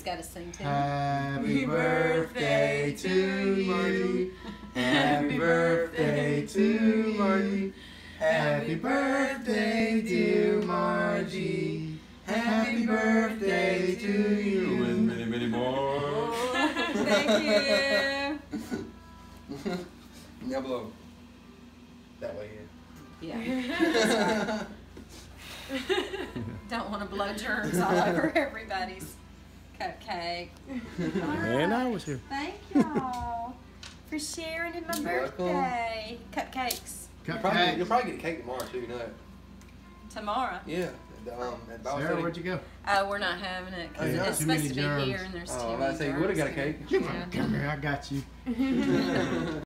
got to sing too. Happy birthday to you. Happy birthday to Margie. Happy birthday, dear Margie. Happy birthday to you and many, many more. Thank you. Now blow. That way, Yeah. Don't want to blow germs all over everybody's cupcake. And I was here. Thank y'all for sharing in my birthday. Cupcakes. You'll probably get a cake tomorrow too, you know that? Tomorrow? Yeah. Sarah, where'd you go? We're not having it because Oh, yeah. it's Too supposed many to be germs. here and there's too Oh, many I say you would have got a germs cake. in it. Come here, I got you.